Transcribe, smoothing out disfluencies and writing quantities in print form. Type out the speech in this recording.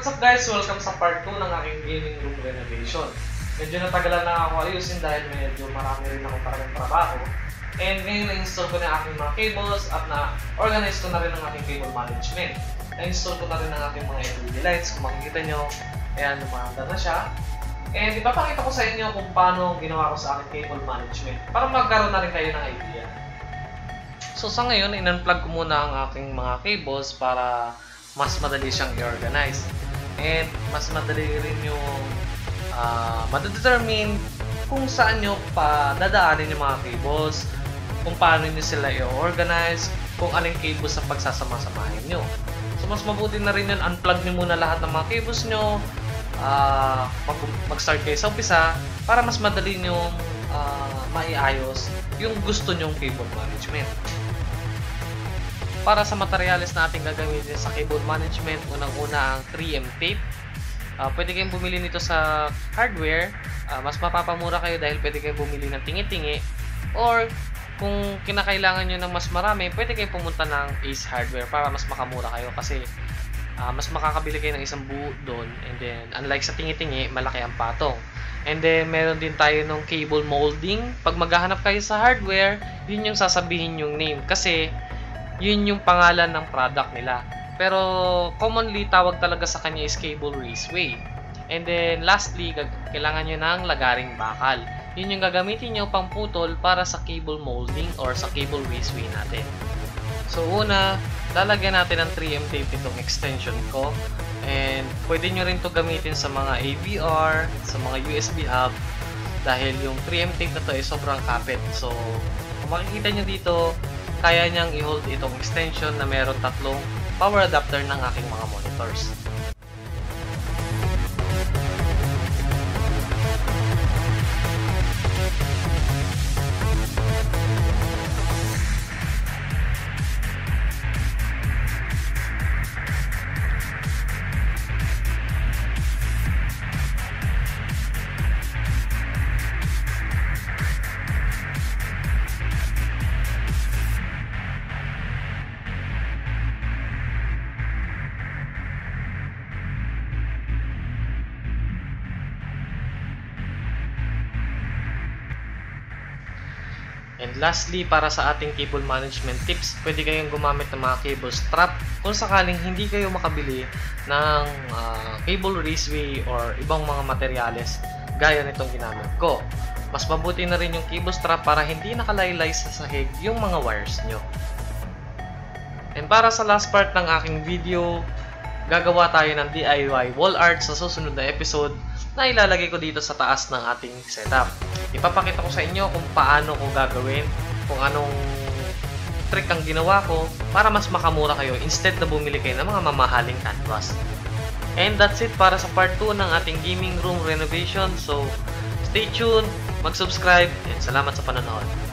What's up guys? Welcome sa part 2 ng aking gaming room renovation. Medyo natagalan na ako ayusin dahil medyo marami rin ako talagang trabaho. And ngayon na-install ko na aking mga cables at na-organize ko na rin ang aking cable management. Na-install ko na rin ang aking mga LED lights. Kung makikita nyo, ayan, lumanda na siya. And ipapakita ko sa inyo kung paano ginawa ko sa aking cable management para magkaroon na rin kayo ng idea. So sa ngayon, in-unplug ko muna ang aking mga cables para mas madali siyang i-organize. And mas madali rin yung madadetermine kung saan nyo pa dadaanin yung mga cables, kung paano nyo sila i-organize, kung anong cables ang pagsasama-samahin nyo. So mas mabuti na rin yun, unplug nyo muna lahat ng mga cables nyo, mag-start kayo sa umpisa para mas madali nyo maiayos yung gusto nyong cable management. Para sa materyales na ating gagamitin sa cable management, unang-una ang 3M tape. Pwede kayong bumili nito sa hardware. Mas mapapamura kayo dahil pwede kayong bumili ng tingi-tingi. Or kung kinakailangan nyo ng mas marami, pwede kayong pumunta ng Ace Hardware para mas makamura kayo kasi mas makakabili kayo ng isang buo doon. And then, unlike sa tingi-tingi, malaki ang patong. And then, meron din tayo ng cable molding. Pag maghahanap kayo sa hardware, yun yung sasabihin yung name kasi yun yung pangalan ng product nila. Pero commonly tawag talaga sa kanya is cable raceway. And then lastly, kailangan nyo ng lagaring bakal. Yun yung gagamitin nyo pang putol para sa cable molding or sa cable raceway natin. So una, lalagyan natin ng 3M tape itong extension ko. And pwede nyo rin to gamitin sa mga AVR, sa mga USB hub. Dahil yung 3M tape na to ay sobrang kapit. So kung makikita nyo dito, kaya niyang i-hold itong extension na meron tatlong power adapter ng aking mga monitors. And lastly, para sa ating cable management tips, pwede kayong gumamit ng mga cable strap kung sakaling hindi kayo makabili ng cable raceway or ibang mga materyales gaya nitong ginamit ko. Mas mabuti na rin yung cable strap para hindi nakalaylay sa sahig yung mga wires nyo. And para sa last part ng aking video, gagawa tayo ng DIY wall art sa susunod na episode na ilalagay ko dito sa taas ng ating setup. Ipapakita ko sa inyo kung paano ko gagawin, kung anong trick ang ginawa ko para mas makamura kayo instead na bumili kayo ng mga mamahaling canvas. And that's it para sa part 2 ng ating gaming room renovation. So, stay tuned, mag-subscribe, and salamat sa panonood.